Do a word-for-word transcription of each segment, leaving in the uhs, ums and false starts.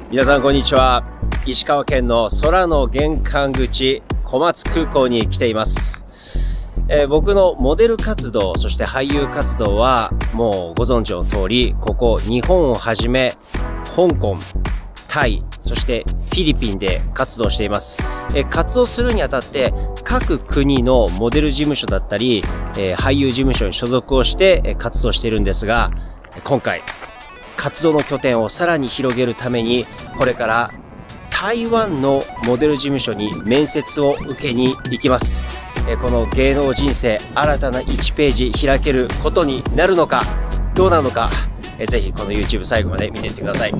皆さんこんにちは。石川県の空の玄関口小松空港に来ています。えー、僕のモデル活動、そして俳優活動はもうご存知の通り、ここ日本をはじめ香港、タイ、そしてフィリピンで活動しています。えー、活動するにあたって各国のモデル事務所だったり、えー、俳優事務所に所属をして活動しているんですが、今回活動の拠点をさらに広げるために、これから台湾のモデル事務所に面接を受けに行きます。この芸能人生、新たないちページ開けることになるのか、どうなのか、ぜひこの YouTube 最後まで見ていってください。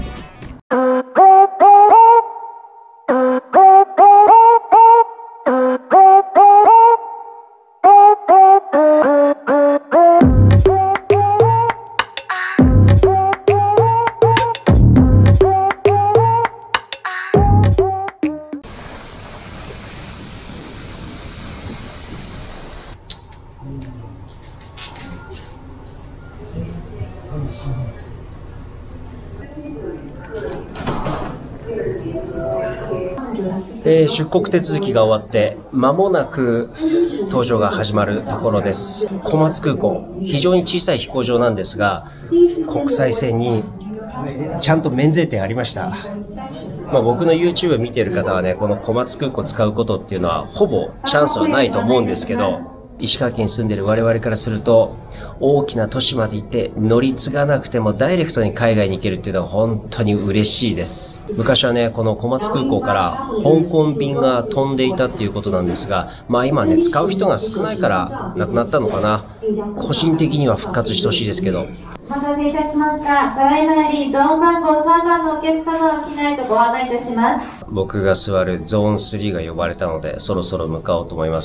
えー、出国手続きが終わって間もなく搭乗が始まるところです。小松空港、非常に小さい飛行場なんですが、国際線にちゃんと免税店ありました。まあ、僕の YouTube 見てる方はね、この小松空港使うことっていうのはほぼチャンスはないと思うんですけど、石川県に住んでる我々からすると、大きな都市まで行って乗り継がなくてもダイレクトに海外に行けるっていうのは本当に嬉しいです。昔はね、この小松空港から香港便が飛んでいたっていうことなんですが、まあ今ね、使う人が少ないからなくなったのかな。個人的には復活してほしいですけど。 お待たせいたしました。ただいまよりゾーン番号さんばんのお客様を機内とご案内いたします。 僕が座るゾーンスリーが呼ばれたので、そろそろ向かおうと思います。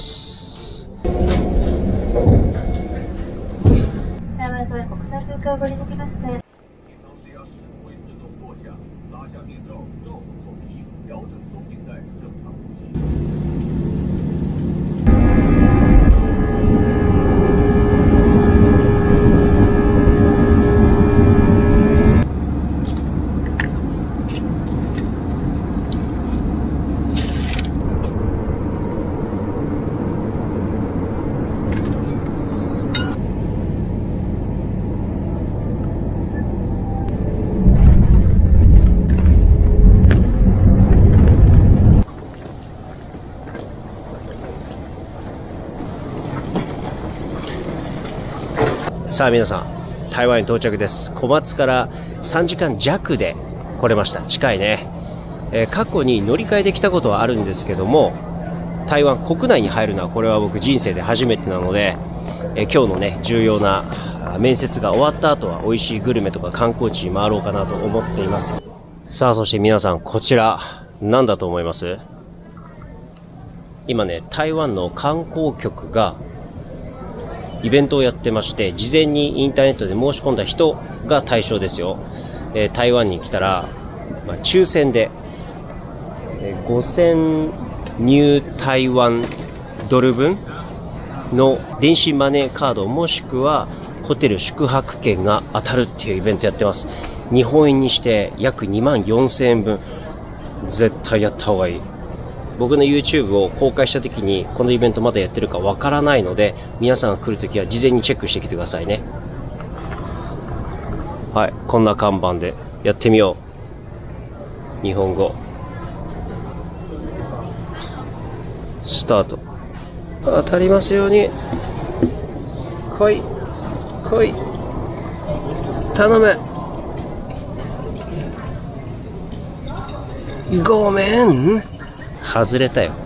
台湾島へ国際空港をご利用きまして。 さあ皆さん、台湾に到着です。小松からさんじかんじゃくで来れました。近いね。えー、過去に乗り換えで来たことはあるんですけども、台湾国内に入るのはこれは僕人生で初めてなので、えー、今日のね、重要な面接が終わった後は美味しいグルメとか観光地に回ろうかなと思っています。さあそして皆さん、こちら何だと思います？今ね、台湾の観光局がイベントをやってまして、事前にインターネットで申し込んだ人が対象ですよ。えー、台湾に来たら、まあ、抽選で、えー、ごせんニュー台湾ドル分の電子マネーカードもしくはホテル宿泊券が当たるっていうイベントやってます。日本円にして約にまんよんせんえんぶん。絶対やった方がいい。僕の YouTube を公開した時にこのイベントまだやってるかわからないので、皆さんが来るときは事前にチェックしてきてくださいね。はい、こんな看板でやってみよう。日本語スタート。当たりますように。来い来い、頼む。ごめん、外れたよ。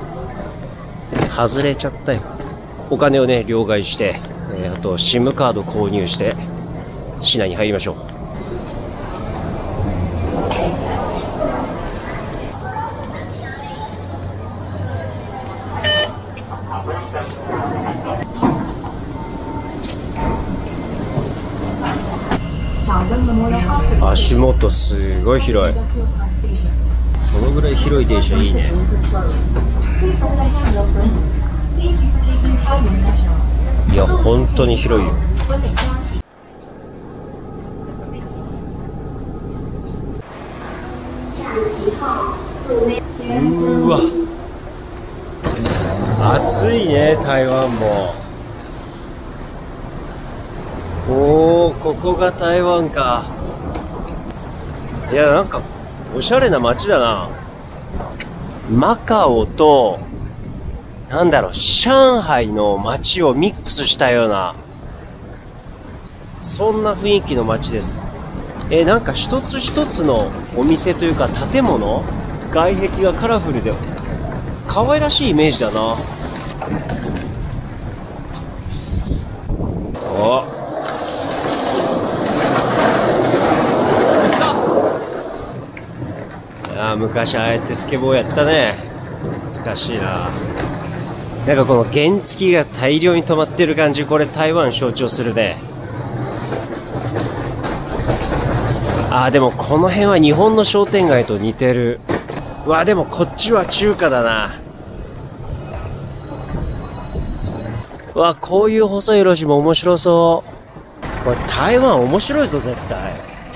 外れちゃったよ。お金をね、両替して、えー、あと SIM カード購入して市内に入りましょう。足元すごい広い。このぐらい広い電車いいね。いや本当に広いよ。 うわ。暑いね、台湾も。おー、ここが台湾か。いや、なんか、おしゃれな街だな。マカオと、なんだろう、上海の街をミックスしたような、そんな雰囲気の街です。えー、なんか一つ一つのお店というか建物、外壁がカラフルで、可愛らしいイメージだな。おああ、昔ああやってスケボーやったね。懐かしいな。なんかこの原付が大量に止まってる感じ、これ台湾象徴するね。ああ、でもこの辺は日本の商店街と似てる。うわ、でもこっちは中華だな。うわ、こういう細い路地も面白そう。これ台湾面白いぞ、絶対。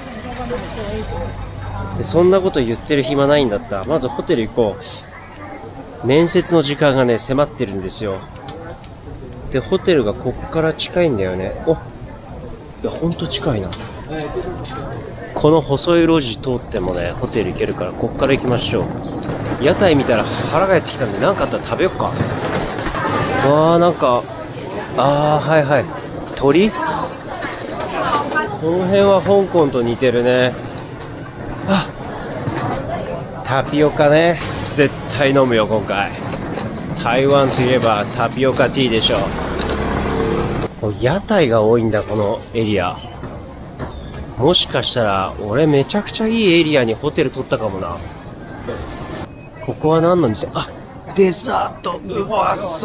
で、そんなこと言ってる暇ないんだったら、まずホテル行こう。面接の時間がね、迫ってるんですよ。で、ホテルがこっから近いんだよね。お、いや、ほんと近いな。この細い路地通ってもね、ホテル行けるから、こっから行きましょう。屋台見たら腹が減ってきたんで、なんかあったら食べよっか。わー、なんか、あー、はいはい。鳥？この辺は香港と似てるね。あ、タピオカね。絶対飲むよ、今回。台湾といえばタピオカティーでしょ。屋台が多いんだ、このエリア。もしかしたら、俺めちゃくちゃいいエリアにホテル取ったかもな。ここは何の店？あ、デザート、うまそう。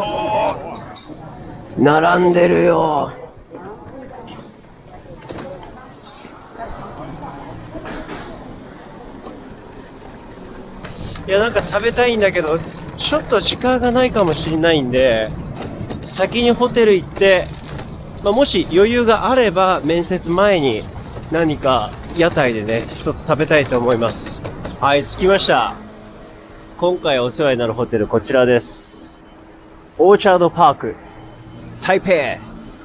並んでるよ。いや、なんか食べたいんだけど、ちょっと時間がないかもしれないんで、先にホテル行って、まあ、もし余裕があれば、面接前に何か屋台でね、一つ食べたいと思います。はい、着きました。今回お世話になるホテル、こちらです。オーチャードパーク、台北。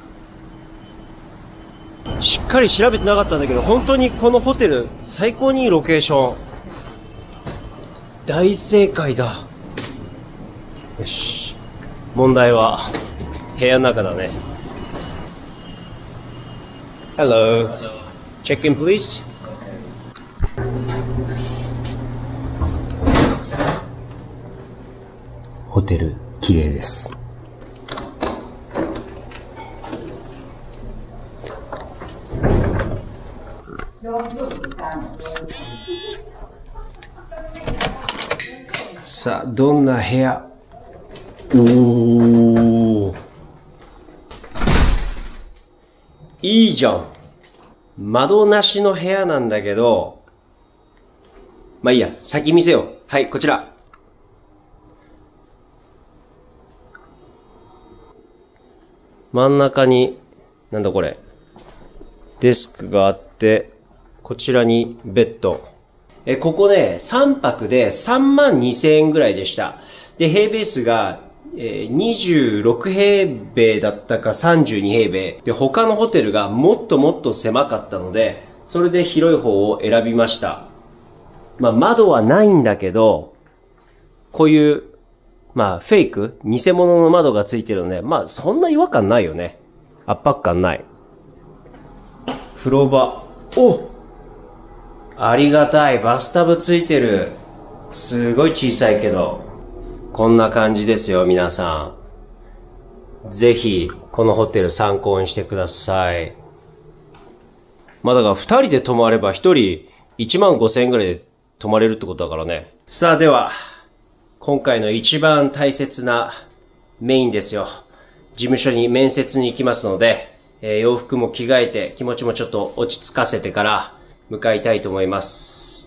しっかり調べてなかったんだけど、本当にこのホテル、最高にいいロケーション。大正解だ。よし。問題は、部屋の中だね。Hello. Check in, please. ホテル、綺麗です。さあ、どんな部屋？おー。いいじゃん。窓なしの部屋なんだけど、まあいいや、先見せよう。はい、こちら。真ん中に、なんだこれ。デスクがあって、こちらにベッド。え、ここね、さんぱくでさんまんにせんえんぐらいでした。で、平米数が、えー、にじゅうろくへいべいだったかさんじゅうにへいべい。で、他のホテルがもっともっと狭かったので、それで広い方を選びました。まあ、窓はないんだけど、こういう、まあ、フェイク、偽物の窓がついてるので、まあ、そんな違和感ないよね。圧迫感ない。風呂場。お！ありがたい。バスタブついてる。すごい小さいけど。こんな感じですよ、皆さん。ぜひ、このホテル参考にしてください。まあ、だから二人で泊まれば一人いちまんごせんえんぐらいで泊まれるってことだからね。さあ、では、今回の一番大切なメインですよ。事務所に面接に行きますので、えー、洋服も着替えて気持ちもちょっと落ち着かせてから向かいたいと思います。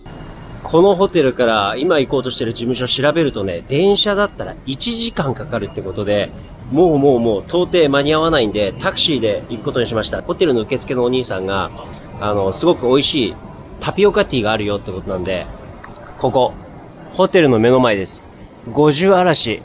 このホテルから今行こうとしてる事務所調べるとね、電車だったらいちじかんかかるってことで、もうもうもう到底間に合わないんで、タクシーで行くことにしました。ホテルの受付のお兄さんが、あの、すごく美味しいタピオカティーがあるよってことなんで、 ここ。ホテルの目の前です。五十嵐。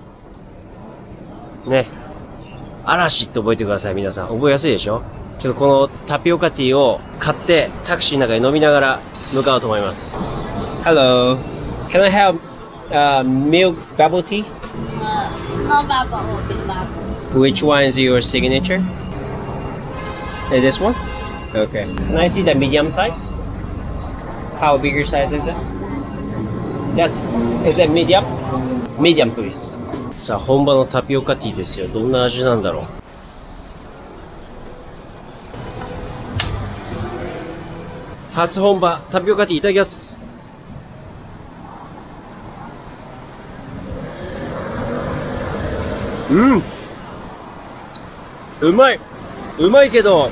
ね。嵐って覚えてください、皆さん。覚えやすいでしょ？ちょっとこのタピオカティーを買ってタクシーの中で飲みながら向かおうと思います。Hello. Can I have uh, milk bubble tea? Uh, no bubble with us. Which one is your signature? Uh, this one? Okay. Can I see the medium size? How bigger size is it? That is it medium? Medium, please. さあ、本場のタピオカティーですよ。どんな味なんだろう。初本場タピオカティーいただきます。うん。うまい。うまいけど、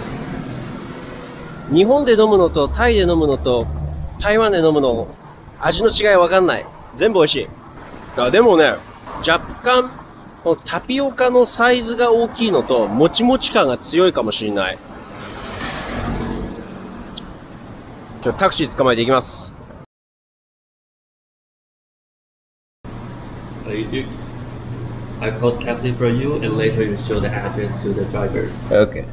日本で飲むのとタイで飲むのと台湾で飲むの味の違いわかんない。全部美味しい。あ、でもね、若干このタピオカのサイズが大きいのともちもち感が強いかもしれない。ちょっとタクシー捕まえていきます。 I called taxi for you, and later you show the address to the driver. Okay.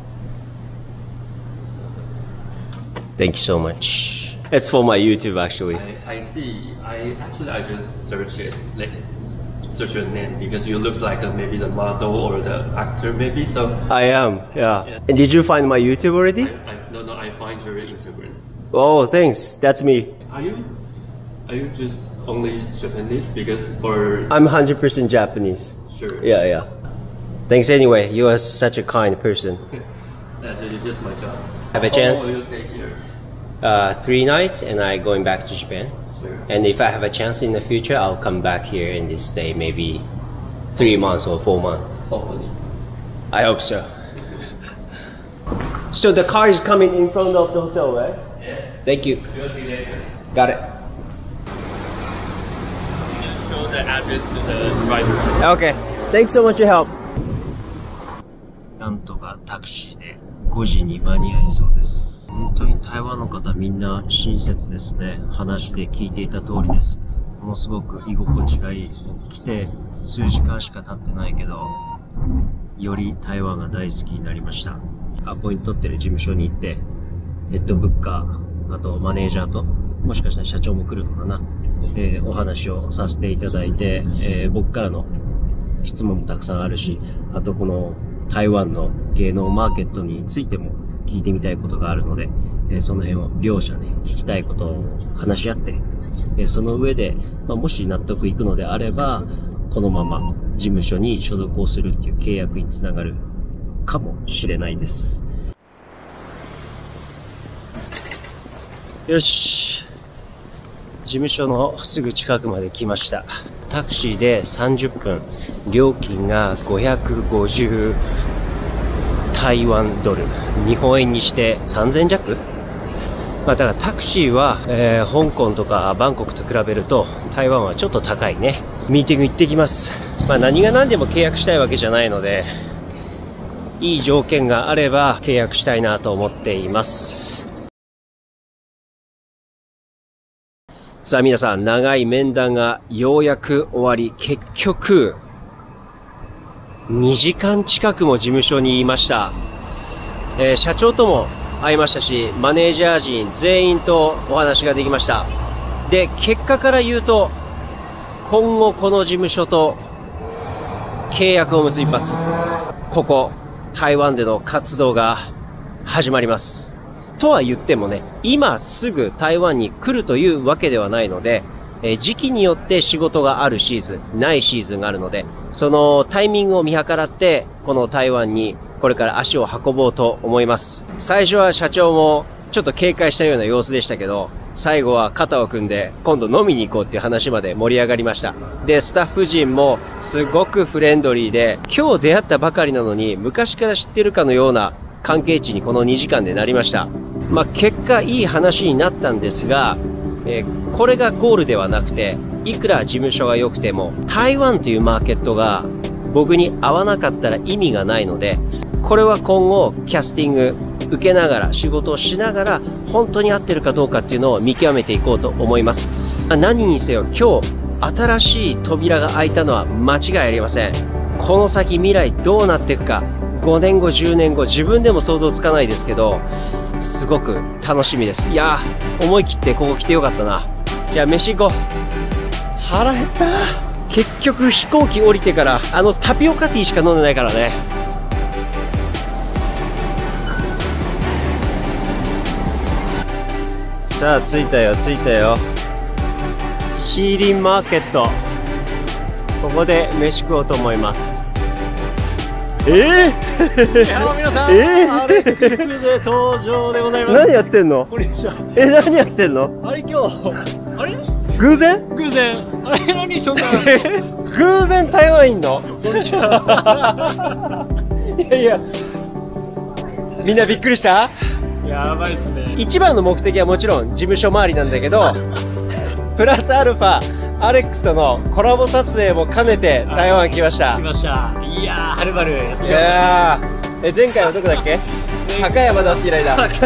Thank you so much. It's for my YouTube actually. I, I see. I actually I just search it, like search your name because you look like a, maybe the model or the actor maybe. So I am. Yeah. Yeah. And did you find my YouTube already? I, I no no I find your Instagram. Oh, thanks. That's me. Are you are you just only Japanese? Because for I'm one hundred percent Japanese. sure. Yeah, yeah. Thanks anyway. You are such a kind person. Actually, it's just my job. Have a chance? Oh, you stay here. Uh, three nights and I going back to Japan. Sure. And if I have a chance in the future, I'll come back here and just stay maybe three months or four months. Hopefully. I hope so. So the car is coming in front of the hotel, right? Yes. Thank you. We'll see later. Got it. Show the address to the driver. Okay. Thanks so much for your help. なんとかタクシーでごじに間に合いそうです。本当に台湾の方みんな親切ですね。話で聞いていた通りです。ものすごく居心地がいい。来て数時間しか経ってないけど、より台湾が大好きになりました。アポイント取ってる事務所に行って、ヘッドブッカー、あとマネージャーと、もしかしたら社長も来るのかな、えー、お話をさせていただいて、えー、僕からの質問もたくさんあるし、あとこの台湾の芸能マーケットについても聞いてみたいことがあるので、えー、その辺を両者ね、聞きたいことを話し合って、えー、その上で、まあ、もし納得いくのであれば、このまま事務所に所属をするっていう契約につながるかもしれないです。よし。事務所のすぐ近くまで来ました。タクシーでさんじゅっぷん。料金がごひゃくごじゅう台湾ドル。日本円にしてさんぜん弱？まあだからタクシーは、えー、香港とかバンコクと比べると台湾はちょっと高いね。ミーティング行ってきます。まあ何が何でも契約したいわけじゃないので、いい条件があれば契約したいなと思っています。さあ皆さん、長い面談がようやく終わり、結局、にじかん近くも事務所にいました。えー、社長とも会いましたし、マネージャー陣全員とお話ができました。で、結果から言うと、今後この事務所と契約を結びます。ここ、台湾での活動が始まります。とは言ってもね、今すぐ台湾に来るというわけではないので、えー、時期によって仕事があるシーズン、ないシーズンがあるので、そのタイミングを見計らって、この台湾にこれから足を運ぼうと思います。最初は社長もちょっと警戒したような様子でしたけど、最後は肩を組んで今度飲みに行こうっていう話まで盛り上がりました。で、スタッフ陣もすごくフレンドリーで、今日出会ったばかりなのに昔から知ってるかのような関係値にこのにじかんでなりました。まあ、結果いい話になったんですが、えー、これがゴールではなくて、いくら事務所が良くても、台湾というマーケットが僕に合わなかったら意味がないので、これは今後キャスティング受けながら、仕事をしながら、本当に合ってるかどうかっていうのを見極めていこうと思います。何にせよ今日、新しい扉が開いたのは間違いありません。この先未来どうなっていくか、ごねんご、じゅうねんご、自分でも想像つかないですけど、すごく楽しみです。いやー、思い切ってここ来てよかったな。じゃあ飯行こう。腹減った。結局飛行機降りてから、あのタピオカティーしか飲んでないからね。さあ着いたよ着いたよ。シーリンマーケット、ここで飯食おうと思います。えー、 皆さん、 えー、 アレックスで登場でございます。 何やってんの？ こんにちは。 え、何やってんの？ あれ今日、あれ偶然？ 偶然。あれ何そんな。 偶然台湾いんの？ こんにちは。 いやいや、みんなびっくりした？ やばいっすね。 一番の目的はもちろん事務所周りなんだけど、プラスアルファ、アレックスとのコラボ撮影も兼ねて台湾来ました。 来ました。いやー、はるばるやってきました。 いやー、え、前回はどこだっけ？高山だって以来だ。こっ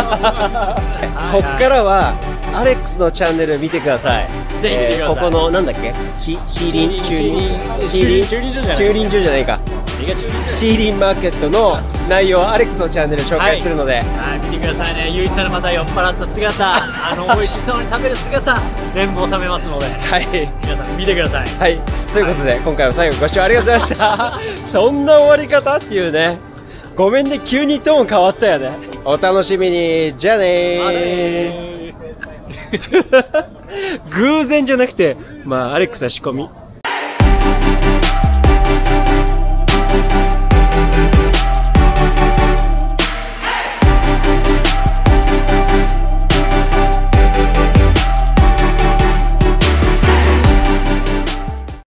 からは、アレックスのチャンネル見てください。 ぜひ見てください。 えー、ここの、なんだっけ？シーリン、シーリン、 シーリン、シーリン所じゃない。 シーリン所じゃないか。シーリンマーケットの内容をアレックスのチャンネル紹介するので、 はい、はい、見てくださいね。ゆういちさんのまた酔っ払った姿、あの美味しそうに食べる姿、全部収めますので、 はい、 皆さん見てください。 はい、ということで、はい、今回も最後ご視聴ありがとうございました。そんな終わり方っていうね、ごめんね、急にトーン変わったよね。お楽しみに、じゃあねー。 まあねー。 偶然じゃなくて、まあ、アレックスは仕込み。